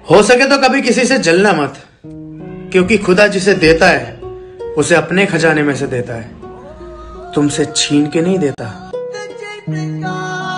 हो सके तो कभी किसी से जलना मत, क्योंकि खुदा जिसे देता है उसे अपने खजाने में से देता है, तुमसे छीन के नहीं देता।